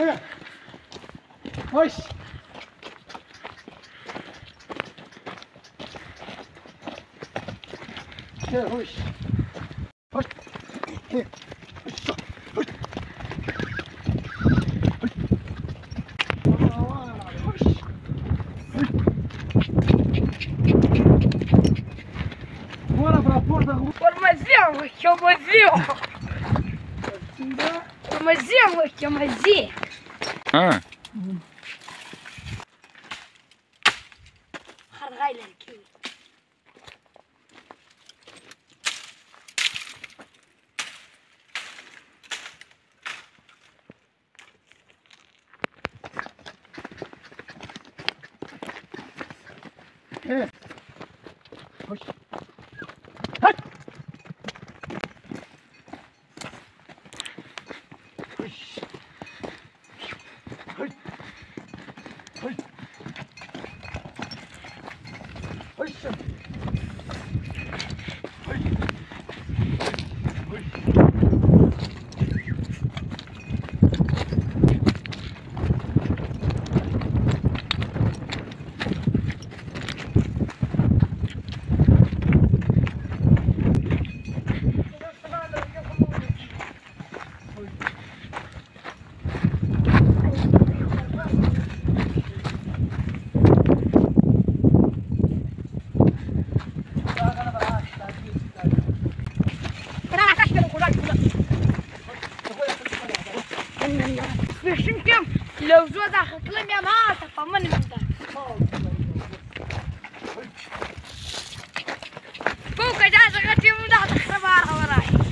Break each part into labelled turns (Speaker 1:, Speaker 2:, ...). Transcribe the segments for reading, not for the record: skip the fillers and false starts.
Speaker 1: وش وش وش
Speaker 2: Тормози.
Speaker 3: ها
Speaker 2: خرغايلة الكيوت.
Speaker 1: وش
Speaker 2: بشمكم لو زود اخر كلمة ما تفهمني من ده. فوق جاز غتي من ده تخربها وراي.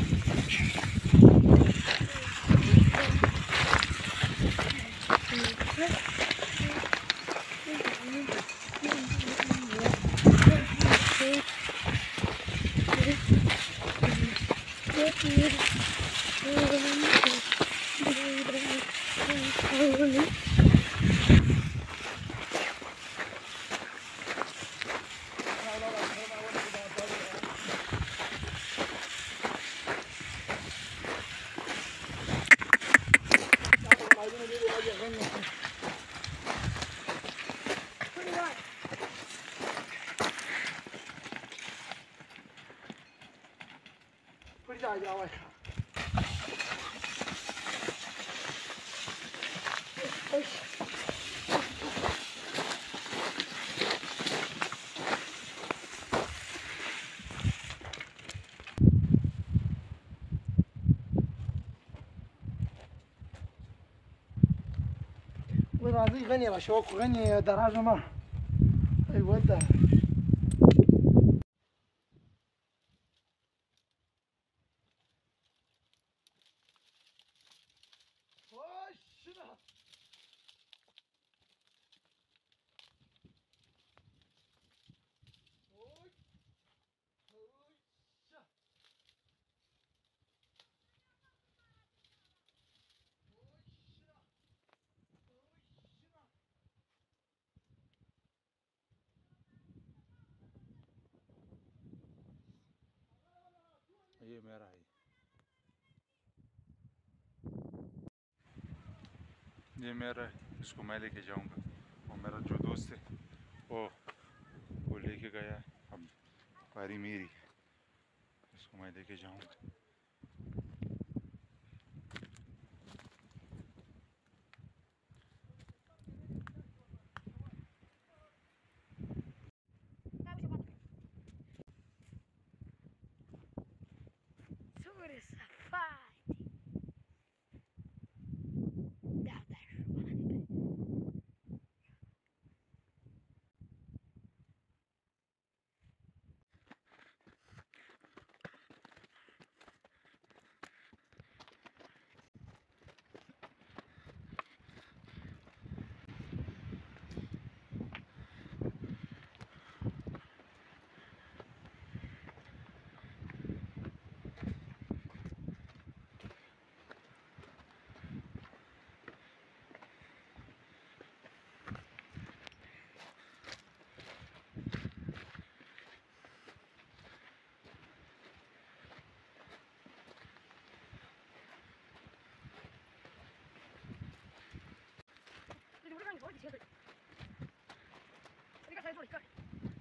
Speaker 1: راضي غني رشوق وغني دراجة ما ايوه ده
Speaker 3: ये मेरा है ये मेरा है इसको मैं लेके जाऊंगा और मेरा जो दोस्त है वो लेके गया है अब बारी मेरी इसको मैं लेके जाऊंगा
Speaker 2: पीछे कर इधर साइड थोड़ी कर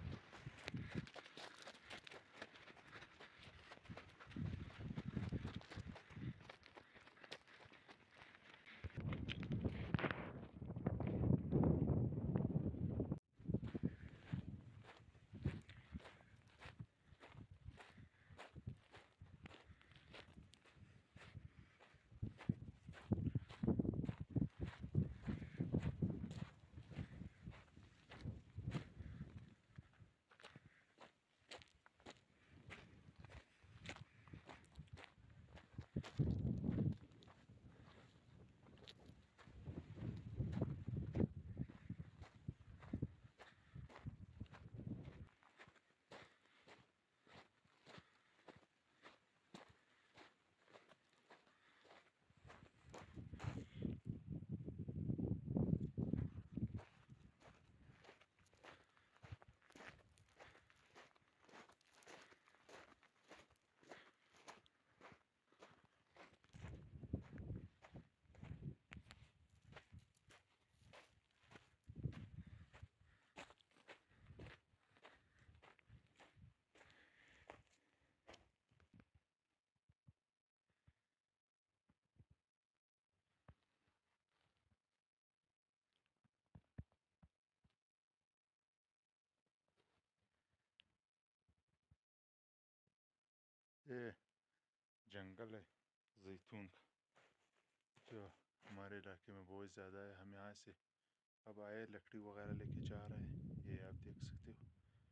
Speaker 3: ये जंगल है जैतून का, जो हमारे इलाके में बहुत ज़्यादा है। हम यहाँ से अब आए, लकड़ी वगैरह लेके जा रहे हैं। ये आप देख सकते हो,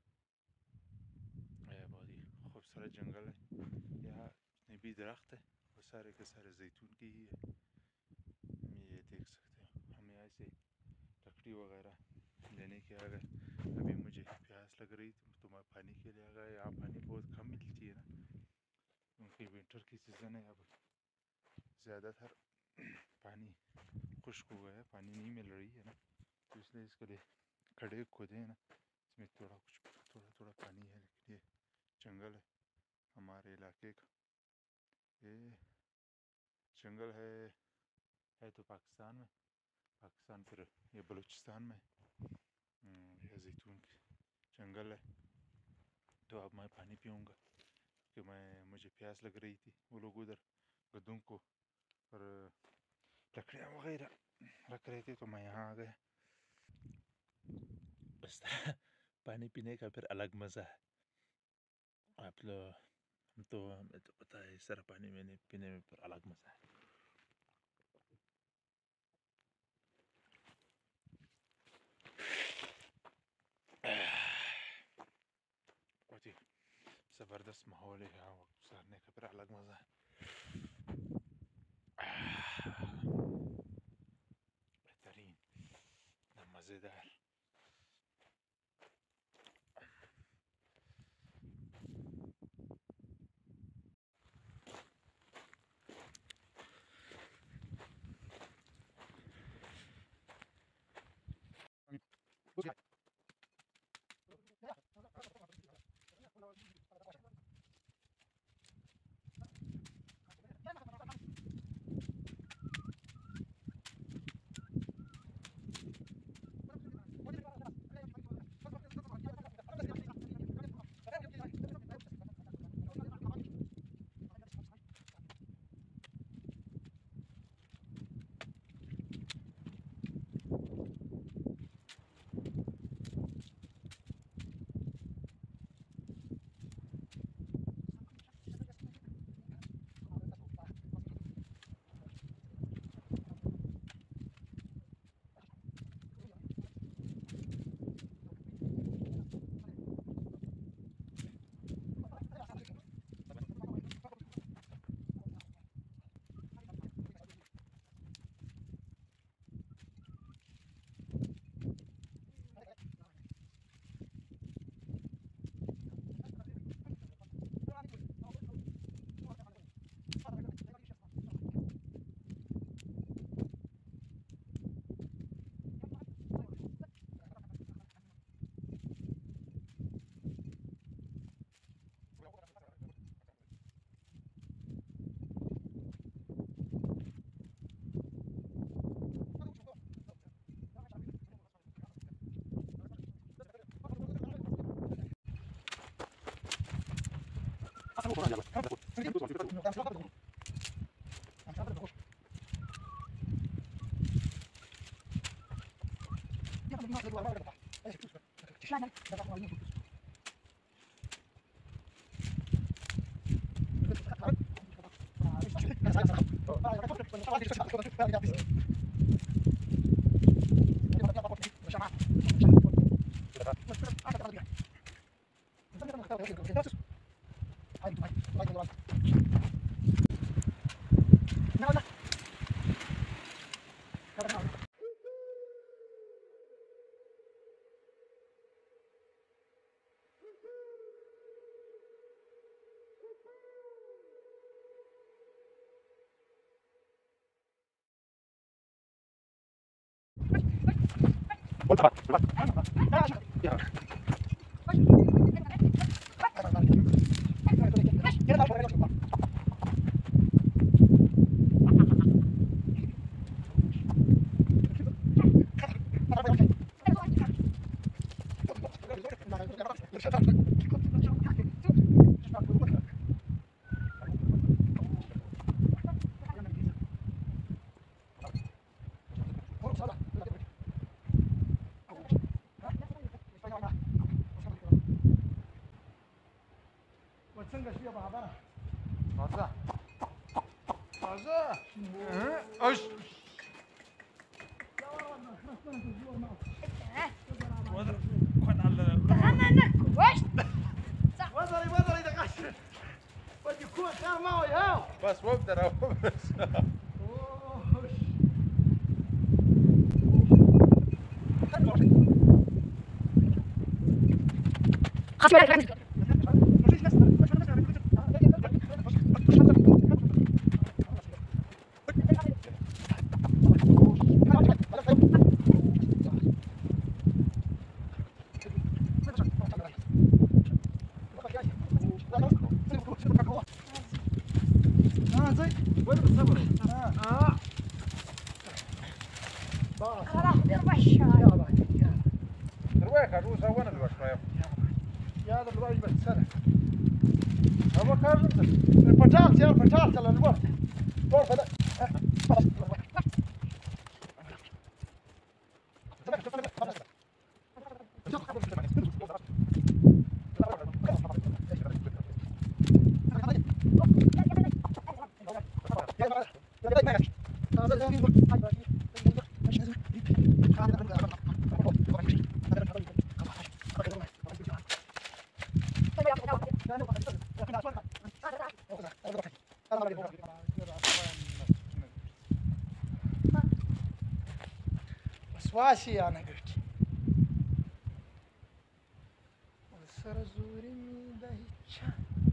Speaker 3: ये बहुत ही खूबसूरत जंगल है। यहाँ जितने भी दरख्त है वो सारे के सारे जैतून की ही है। ये देख सकते हो, हम यहाँ से लकड़ी वगैरह लेने के आ गए। अभी मुझे प्यास लग रही थी तो मैं पानी के लिए आ गया। यहाँ पानी बहुत कम मिलती है ना, क्योंकि विंटर की सीज़न है। अब ज़्यादातर पानी खुश्क हो गया है, पानी नहीं मिल रही है ना, तो इसलिए इसके लिए खड़े खोदे हैं ना, इसमें थोड़ा थोड़ा पानी है। लेकिन ये जंगल है हमारे इलाके का। ये जंगल है तो पाकिस्तान फिर ये बलूचिस्तान में ये जैतून की जंगल है। तो अब मैं पानी पीऊँगा कि मुझे प्यास लग रही थी। वो लोग उधर गद्दों को और लकड़ियाँ वगैरह रख रहे थे, तो मैं यहाँ आ गया। इस तरह पानी पीने का फिर अलग मज़ा है। आप लोग हमें तो पता है, इस तरह पानी पीने में फिर अलग मज़ा है। बहुत ही ज़बरदस्त माहौल है यहाँ, गुज़ारने का फिर अलग मज़ा है। बेहतरीन, मज़ेदार।
Speaker 1: څنګه شوې بابا
Speaker 3: تازه تازه اش
Speaker 1: وضري دقشت بدي يكون خير معي ها
Speaker 3: بس وابدأ ترويك عروس وانا اللي بشويه
Speaker 1: يا هذا الواجب السنة
Speaker 3: هو كارم
Speaker 1: البطاط يا البطاط على الورد ورد هذا واسي انا قلت وسر زوري دهيتشا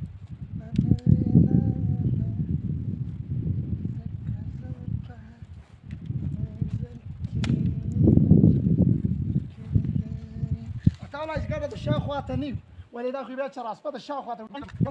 Speaker 1: تعالى ايش قاعد الشيخ واتني ولذا اخي بيت راس بدا الشيخ واتني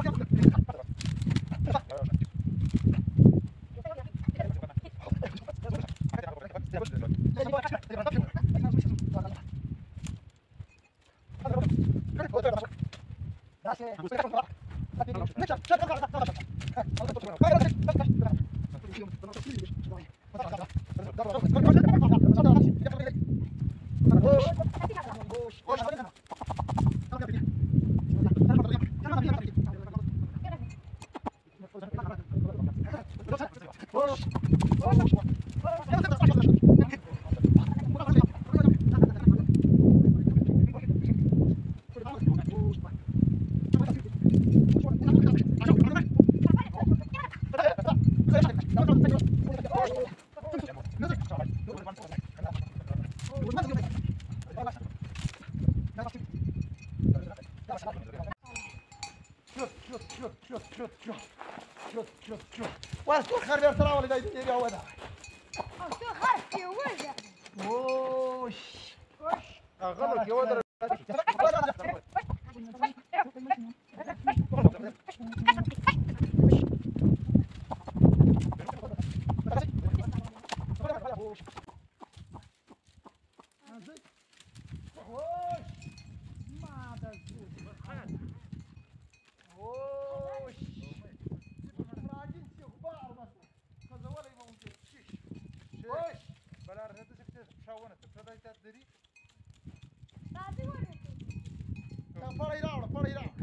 Speaker 1: واسكو خربير ترى ولا داير يا ولا وش
Speaker 3: غلط يا ولد
Speaker 1: وش
Speaker 3: احتیاط لري
Speaker 2: راځي وړه
Speaker 1: دا پړی راوړه پړی راوړه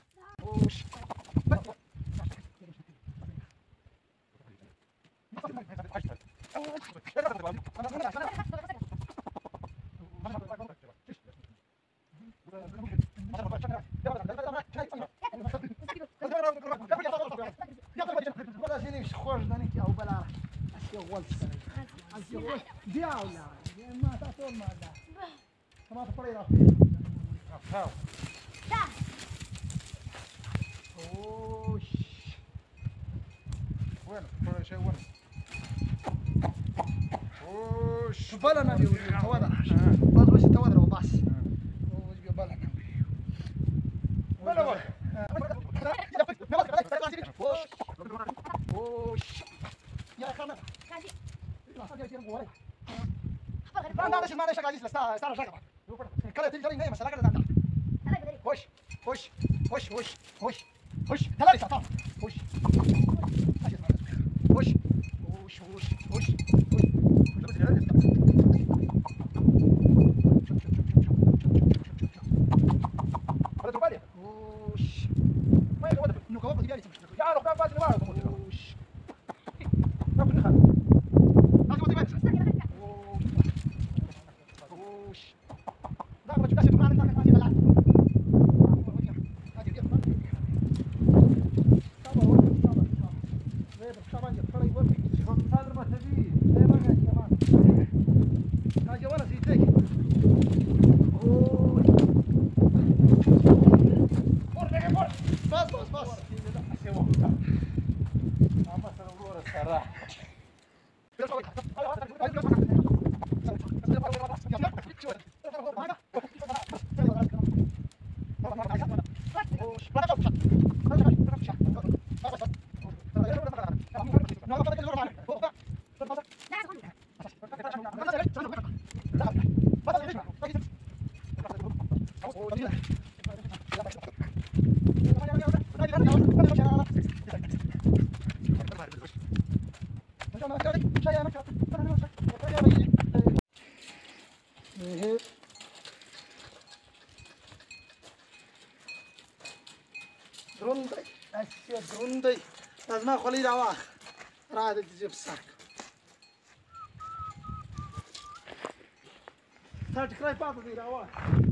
Speaker 1: ولا شي نمشي خوش دانيك يا بلا اسي غول اسي غول دياولا ما تاكل ما لا كما تقولي راه
Speaker 3: هاو
Speaker 1: اوش
Speaker 3: وين كل شيء وين وش
Speaker 1: بلا نبي توادر بس توادر وبس وش بلا نبي
Speaker 3: ولا وين
Speaker 1: وش يا خمر
Speaker 2: راځي
Speaker 1: ما انا شغال لسه صار شغال كلا تجري نايم سلاك ده وش وش وش وش وش وش هلا لسه طاف وش وش وش وش وش ولا تبالي وش ما يقدر انه كواب ديالي يا رب باز الوارد وش ناكل نخل ناكل ديالي وش لا ما تبغاش تقول انا ناكل بلاد هذه ديال طبعا طبعا يقول
Speaker 3: هذا ما تبي
Speaker 1: هاجي وانا زيدك بس بس بس
Speaker 3: اما سنقول الصراحه
Speaker 1: درندي أشياء درندي لازم أخلي رواح راد تجيب الساك ترى تكراي بعض ذي رواح